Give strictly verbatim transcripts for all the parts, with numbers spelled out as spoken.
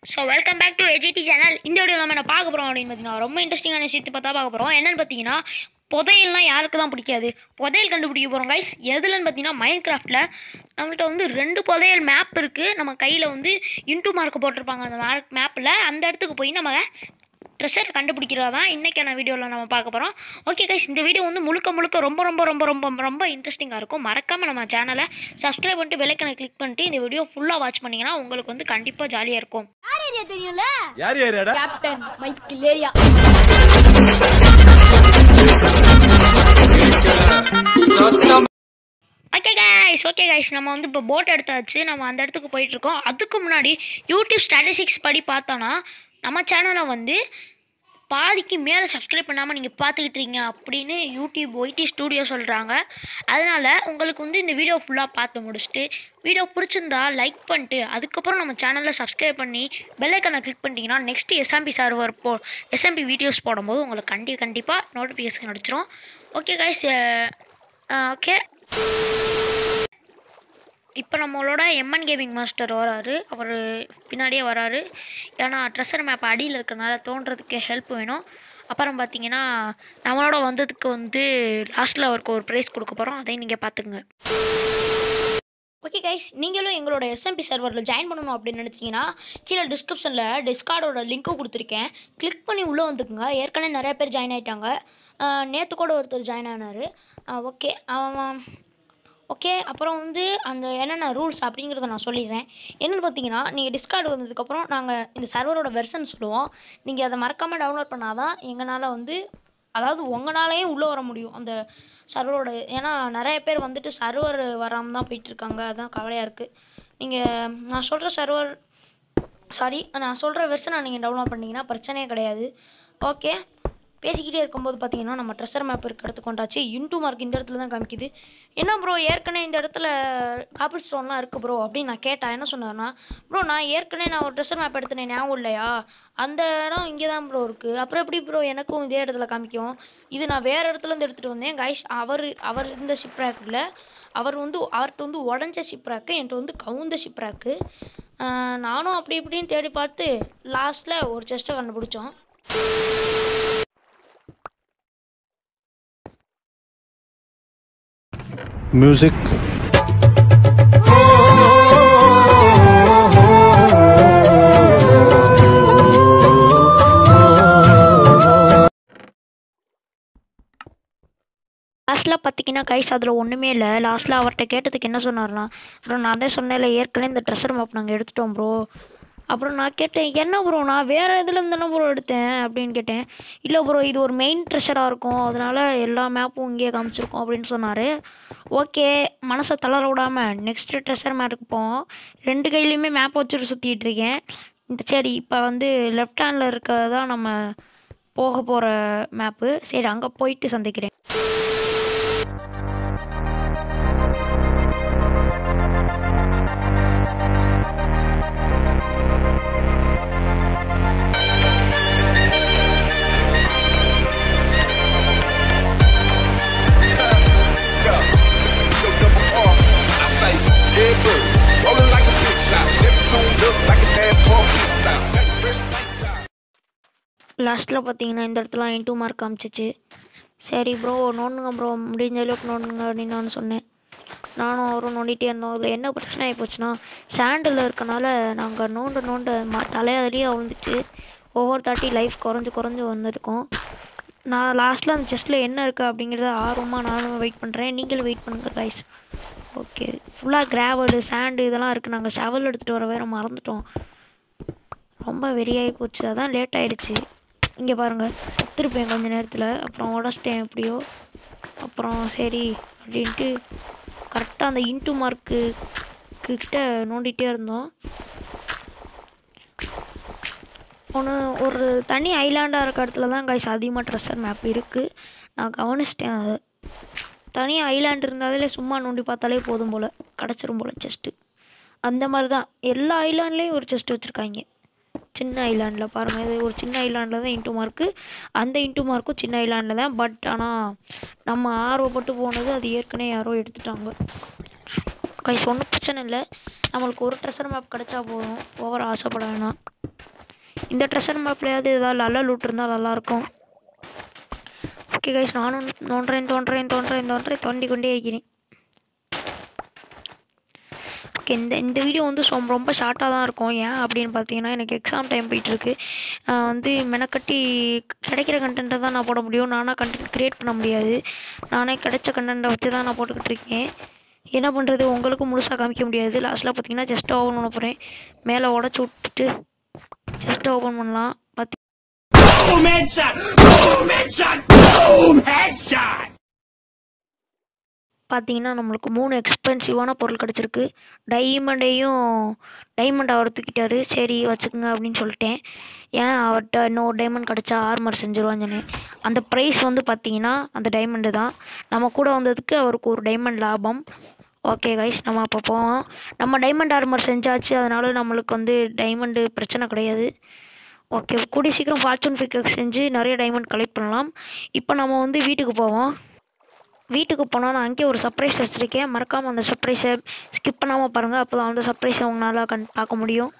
So welcome back to AGT channel. இந்த வீடியோ நம்ம என்ன பார்க்க போகிறோம் அப்படின்னு பார்த்தீங்கன்னா ரொம்ப இன்ட்ரெஸ்டிங்கான விஷயத்தை பார்த்தா பார்க்க போகிறோம். என்னென்னு பார்த்தீங்கன்னா புதையல்னால் யாருக்கு தான் பிடிக்காது? புதையல் கண்டுபிடிக்க போகிறோம் கைஸ். எதுலன்னு பார்த்தீங்கன்னா மைண்ட் கிராஃப்டில் நம்மள்கிட்ட வந்து ரெண்டு புதையல் மேப் இருக்குது. நம்ம கையில் வந்து இன்டூ மார்க் போட்டிருப்பாங்க அந்த மேப் மேப்பில். அந்த இடத்துக்கு போய் நம்ம ட்ரெஷர் கண்டுபிடிக்கிறதா தான் இன்றைக்கான வீடியோவில் நம்ம பார்க்க போகிறோம். ஓகே கைஸ், இந்த வீடியோ வந்து முழுக்க முழுக்க ரொம்ப ரொம்ப ரொம்ப ரொம்ப ரொம்ப இன்ட்ரெஸ்டிங்காக இருக்கும். மறக்காமல் நம்ம சேனலை சப்ஸ்கிரைப் பண்ணிட்டு பெல் ஐகானை கிளிக் பண்ணிட்டு இந்த வீடியோ ஃபுல்லாக வாட்ச் பண்ணிங்கன்னா உங்களுக்கு வந்து கண்டிப்பாக ஜாலியாக இருக்கும். யார் ஏரியா தெரியும்ல? யார் ஏரியாடா? Captain Michael area. Okay guys okay guys நம்ம வந்து இப்போ போட் எடுத்தாச்சு. நம்ம அந்த இடத்துக்கு போயிட்டுருக்கோம். அதுக்கு முன்னாடி யூடியூப் ஸ்டாட்டிஸ்டிக்ஸ் படி பார்த்தோன்னா நம்ம சேனலை வந்து பாதிக்கு மேலே சப்ஸ்கிரைப் பண்ணாமல் நீங்கள் பார்த்துக்கிட்டு இருக்கீங்க அப்படின்னு யூடியூப் ஒய்டி ஸ்டூடியோ சொல்கிறாங்க. அதனால் உங்களுக்கு வந்து இந்த வீடியோ ஃபுல்லாக பார்த்து முடிச்சுட்டு வீடியோ பிடிச்சிருந்தா லைக் பண்ணிட்டு அதுக்கப்புறம் நம்ம சேனலில் சப்ஸ்கிரைப் பண்ணி பெல் ஐகானை கிளிக் பண்ணிட்டீங்கன்னா நெக்ஸ்ட் எஸ்எம்பி சர்வர் போ எஸ்எம்பி வீடியோஸ் போடும்போது உங்களுக்கு கண்டி கண்டிப்பாக நோட்டிஃபிகேஷன் அடிச்சிடும். ஓகே கைஸ், ஓகே இப்போ நம்மளோட எம்என் கேமிங் மாஸ்டர் வராரு. அவர் பின்னாடியே வராரு. ஏன்னா ட்ரெஷர் மேப் அடியில் இருக்கிறனால தோன்றதுக்கு ஹெல்ப் வேணும். அப்புறம் பார்த்தீங்கன்னா நம்மளோட வந்ததுக்கு வந்து லாஸ்ட்டில் அவருக்கு ஒரு ப்ரைஸ் கொடுக்க போகிறோம். அதையும் நீங்கள் பார்த்துங்க. ஓகே கைஸ், நீங்களும் எங்களோட எஸ்எம்பி சர்வரில் ஜாயின் பண்ணணும் அப்படின்னு நினச்சிங்கன்னா கீழே டிஸ்கிரிப்ஷனில் டிஸ்கார்டோட லிங்க்கும் கொடுத்துருக்கேன். கிளிக் பண்ணி உள்ளே வந்துக்குங்க. ஏற்கனவே நிறைய பேர் ஜாயின் ஆகிட்டாங்க. நேற்று கூட ஒருத்தர் ஜாயின் ஆனார். ஓகே அவன் ஓகே அப்புறம் வந்து அந்த என்னென்ன ரூல்ஸ் அப்படிங்கிறத நான் சொல்லிடுறேன். என்னென்னு பார்த்தீங்கன்னா நீங்கள் டிஸ்கார்டு வந்ததுக்கப்புறம் நாங்கள் இந்த சர்வரோட வெர்ஷன் சொல்லுவோம். நீங்கள் அதை மறக்காமல் டவுன்லோட் பண்ணால் தான் எங்களால் வந்து அதாவது உங்களாலேயே உள்ளே வர முடியும் அந்த சர்வரோட. ஏன்னா நிறைய பேர் வந்துட்டு சர்வர் வராமல் தான் போயிட்டுருக்காங்க. அதுதான் கவலையாக இருக்குது. நீங்கள் நான் சொல்கிற சர்வர் சாரி நான் சொல்கிற வெர்ஷனை நீங்கள் டவுன்லோட் பண்ணிங்கன்னா பிரச்சனையே கிடையாது. ஓகே, பேசிக்கிட்டே இருக்கும்போது பார்த்தீங்கன்னா நம்ம ட்ரெஷர் மேப் இருக்க இடத்துக்கு கொண்டாச்சு. இன்டூ மார்க் இந்த இடத்துல தான் காமிக்குது. என்ன ப்ரோ ஏற்கனவே இந்த இடத்துல காப்பி ஸ்டோன்லாம் இருக்குது ப்ரோ அப்படின்னு நான் கேட்டேன். என்ன சொன்னார்னா, ப்ரோ நான் ஏற்கனவே நான் ஒரு ட்ரெஷர் மேப் எடுத்தேன் ஞாபகம் இல்லையா, அந்த இடம் இங்கே தான் ப்ரோ இருக்குது. அப்புறம் எப்படி ப்ரோ எனக்கும் இதே இடத்துல காமிக்கும்? இது நான் வேறு இடத்துலேருந்து எடுத்துகிட்டு வந்தேன் கைஸ். அவர் அவர் இந்த ஷிப் ரேக் இல்லை, அவர் வந்து அவர்கிட்ட வந்து உடஞ்ச ஷிப் ரேக்கு, என்கிட்ட வந்து கவுந்த ஷிப் ரேக்கு. நானும் அப்படி இப்படின்னு தேடி பார்த்து லாஸ்ட்டில் ஒரு செஸ்ட்டை கண்டுபிடிச்சோம். Music. லாஸ்ட்டில் பார்த்தீங்கன்னா கைஸ் அதில் ஒன்றுமே இல்லை. லாஸ்ட்டில் அவர்கிட்ட கேட்டதுக்கு என்ன சொன்னார்னா, அப்புறம் நான் தான் சொன்னேன்ல ஏற்கனவே இந்த ட்ரெஷர் மேப் நாங்கள் எடுத்துட்டோம் ப்ரோ. அப்புறம் நான் கேட்டேன், என்ன ப்ரோ நான் வேறு இதுலேருந்து தானே ப்ரோ எடுத்தேன் அப்படின்னு கேட்டேன். இல்லை ப்ரோ இது ஒரு மெயின் ட்ரெஷராக இருக்கும், அதனால் எல்லா மேப்பும் இங்கேயே காமிச்சிருக்கோம் அப்படின்னு சொன்னார். ஓகே, மனசை தளர விடாமல் நெக்ஸ்ட்டு ட்ரெஷர் மேப்புக்கு போவோம். ரெண்டு கையிலையுமே மேப் வச்சுட்டு சுற்றிட்டு இருக்கேன். இந்த சரி இப்போ வந்து லெஃப்ட் ஹேண்டில் இருக்கிறதான் நம்ம போக போகிற மேப்பு. சரி அங்கே போயிட்டு சந்திக்கிறேன். லாஸ்ட்டில் பார்த்தீங்கன்னா இந்த இடத்துல இன்டூ மார்க் காமிச்சிச்சு. சரி ப்ரோ நோண்டுங்க ப்ரோ, முடிஞ்ச அளவுக்கு நோண்டுங்க அப்படின்னு நான் சொன்னேன். நானும் அவரும் நோண்டிகிட்டே இருந்தோம். அதில் என்ன பிரச்சனை ஆகி போச்சுன்னா சாண்டில் இருக்கனால நாங்கள் நோண்டு நோண்டு மா தலையாதிலேயே விழுந்துச்சு. ஒவ்வொரு தாட்டி லைஃப் குறைஞ்சி குறைஞ்சி வந்திருக்கோம். நான் லாஸ்ட்டில் அந்த செஸ்ட்டில் என்ன இருக்குது அப்படிங்கிறத ஆர்வமாக நானும் வெயிட் பண்ணுறேன். நீங்களும் வெயிட் பண்ணுங்கள் கைஸ். ஓகே, ஃபுல்லாக கிராவலு சாண்டு இதெல்லாம் இருக்குது. நாங்கள் ஷவல் எடுத்துகிட்டு வர வேறு மறந்துட்டோம். ரொம்ப வெறியாகி போச்சு, அதான் லேட் ஆகிடுச்சு. இங்கே பாருங்கள் செத்துருப்பேன் கொஞ்சம் நேரத்தில். அப்புறம் உடச்சிட்டேன் எப்படியோ. அப்புறம் சரி அப்படின்ட்டு கரெக்டாக அந்த இன்டூ மார்க்கு கிட்ட நோண்டிகிட்டே இருந்தோம். ஒன்று ஒரு தனி ஐலாண்டாக இருக்க இடத்துல தான் கைஸ் அதிகமாக ட்ரெஷர் மேப் இருக்குது. நான் கவனிச்சிட்டேன். அது தனி ஐலாண்டு இருந்தாலே சும்மா நோண்டி பார்த்தாலே போதும் போல் கிடச்சிரும் போல் செஸ்ட்டு. அந்த மாதிரி தான் எல்லா ஐலாண்ட்லேயும் ஒரு செஸ்ட்டு வச்சுருக்காங்க. சின்ன ஐலாண்டில் பாருங்கள், இது ஒரு சின்ன ஐலாண்டில் தான் இன்டூ மார்க்கு, அந்த இன்டூ மார்க்கும் சின்ன ஐலாண்டில் தான். பட் ஆனால் நம்ம ஆர்வப்பட்டு போனது அது ஏற்கனவே யாரோ எடுத்துட்டாங்க. கைஸ் ஒன்றும் பிரச்சனை இல்லை, நம்மளுக்கு ஒரு ட்ரெஷர் மேப் கிடச்சா போதும், ஓவர் ஆசைப்பட வேணாம். இந்த ட்ரெஷர் மேப்லையாவது ஏதாவது நல்ல லூட் இருந்தால் நல்லாயிருக்கும். ஓகே கைஸ், நானும் தோன்றேன் தோன்றேன் தோன்றேன் தோன்றேன் தோண்டி கொண்டே இருக்கிறேன். ஓகே, இந்த இந்த வீடியோ வந்து ரொம்ப ரொம்ப ஷார்ட்டாக தான் இருக்கும். ஏன் அப்படின்னு பார்த்தீங்கன்னா எனக்கு எக்ஸாம் டைம் போயிட்டுருக்கு. வந்து மெனக்கட்டி கிடைக்கிற கண்டென்ட்டை தான் நான் போட முடியும். நானாக கண்டென்ட் க்ரியேட் பண்ண முடியாது. நானே கிடைச்ச கண்டென்ட்டை வச்சு தான் நான் போட்டுக்கிட்டு இருக்கேன். என்ன பண்ணுறது, உங்களுக்கும் முழுசாக காமிக்க முடியாது. லாஸ்ட்டில் பார்த்தீங்கன்னா ஜஸ்ட் ஓப்பன் பண்ண போகிறேன். மேலே உடச்சி விட்டுட்டு ஜஸ்ட் ஓப்பன் பண்ணலாம். பார்த்தி பார்த்தீங்கன்னா நம்மளுக்கு மூணு எக்ஸ்பென்சிவான பொருள் கிடச்சிருக்கு. டைமண்டையும் டைமண்ட் அவர் தூக்கிட்டாரு. சரி வச்சுக்கோங்க அப்படின்னு சொல்லிட்டேன். ஏன் அவர்கிட்ட இன்னொரு டைமண்ட் கிடச்சா ஆர்மர் செஞ்சுருவான்னு சொன்னேன். அந்த ப்ரைஸ் வந்து பார்த்தீங்கன்னா அந்த டைமண்டு தான். நம்ம கூட வந்ததுக்கு அவருக்கு ஒரு டைமண்ட் லாபம். ஓகே கைஸ், நம்ம அப்போ போவோம். நம்ம டைமண்ட் ஆர்மர் செஞ்சாச்சு, அதனால நம்மளுக்கு வந்து டைமண்டு பிரச்சனை கிடையாது. ஓகே, கூடிய சீக்கிரம் ஃபார்ச்சூன் பிக்கெக்ஸ் செஞ்சு நிறைய டைமண்ட் கலெக்ட் பண்ணலாம். இப்போ நம்ம வந்து வீட்டுக்கு போவோம். வீட்டுக்கு போனால் நான் அங்கேயே ஒரு சர்ப்ரைஸ் வச்சுருக்கேன். மறக்காமல் அந்த சர்ப்ரைஸை ஸ்கிப் பண்ணாமல் பாருங்கள். அப்போ தான் அந்த சர்ப்ரைஸை உங்களால் கண் பார்க்க முடியும்.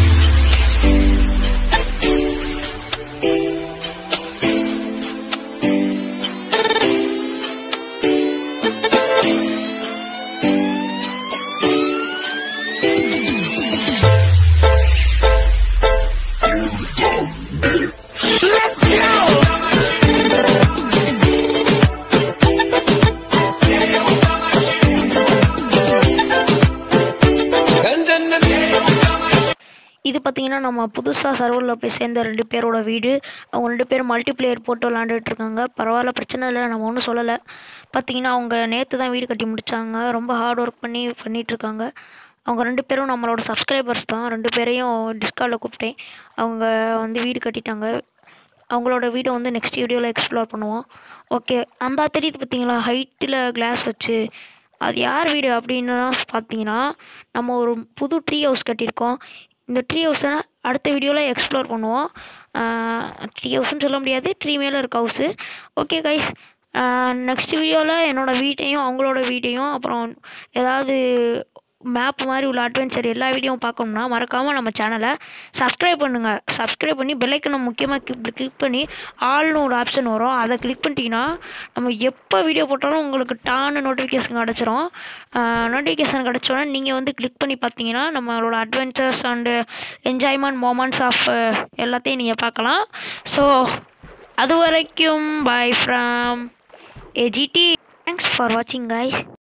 இது பார்த்தீங்கன்னா நம்ம புதுசாக சர்வரில் போய் சேர்ந்த ரெண்டு பேரோட வீடு. அவங்க ரெண்டு பேரும் மல்டிப்ளேயர் போட்டு விளாண்டுட்டு இருக்காங்க. பரவாயில்ல, பிரச்சனை இல்லை, நம்ம ஒன்றும் சொல்லலை. பார்த்தீங்கன்னா அவங்க நேற்று தான் வீடு கட்டி முடித்தாங்க. ரொம்ப ஹார்ட் ஒர்க் பண்ணி பண்ணிகிட்ருக்காங்க. அவங்க ரெண்டு பேரும் நம்மளோட சப்ஸ்கிரைபர்ஸ் தான். ரெண்டு பேரையும் டிஸ்கார்டில் கூப்பிட்டேன். அவங்க வந்து வீடு கட்டிட்டாங்க. அவங்களோட வீடை வந்து நெக்ஸ்ட் வீடியோவில் எக்ஸ்ப்ளோர் பண்ணுவோம். ஓகே, அந்த தெரியுது பார்த்தீங்களா, ஹைட்டில் கிளாஸ் வச்சு, அது யார் வீடு அப்படின்னா பார்த்தீங்கன்னா நம்ம ஒரு புது ட்ரீ ஹவுஸ் கட்டியிருக்கோம். இந்த ட்ரீ ஹவுஸை அடுத்த வீடியோவில் எக்ஸ்ப்ளோர் பண்ணுவோம். ட்ரீ ஹவுஸ்ன்னு சொல்ல முடியாது, ட்ரீ மேலே இருக்க ஹவுஸு. ஓகே கைஸ், நெக்ஸ்ட் வீடியோவில் என்னோடய வீட்டையும் அவங்களோட வீட்டையும் அப்புறம் ஏதாவது மேப் மாதிரி உள்ள அட்வென்ச்சர் எல்லா வீடியோவும் பார்க்கணும்னா மறக்காமல் நம்ம சேனலை சப்ஸ்கிரைப் பண்ணுங்கள். சப்ஸ்கிரைப் பண்ணி பெல்லைக்கனை முக்கியமாக கிளிக் கிளிக் பண்ணி ஆல்னு ஒரு ஆப்ஷன் வரும். அதை கிளிக் பண்ணிட்டீங்கன்னா நம்ம எப்போ வீடியோ போட்டாலும் உங்களுக்கு டான்னு நோட்டிஃபிகேஷன் கிடச்சிரும். நோட்டிஃபிகேஷன் கிடச்சோன்னா நீங்கள் வந்து கிளிக் பண்ணி பார்த்தீங்கன்னா நம்மளோட adventures and enjoyment moments of எல்லாத்தையும் நீங்கள் பார்க்கலாம். ஸோ அது வரைக்கும் bye from AGT. Thanks for வாட்சிங் கைஸ்.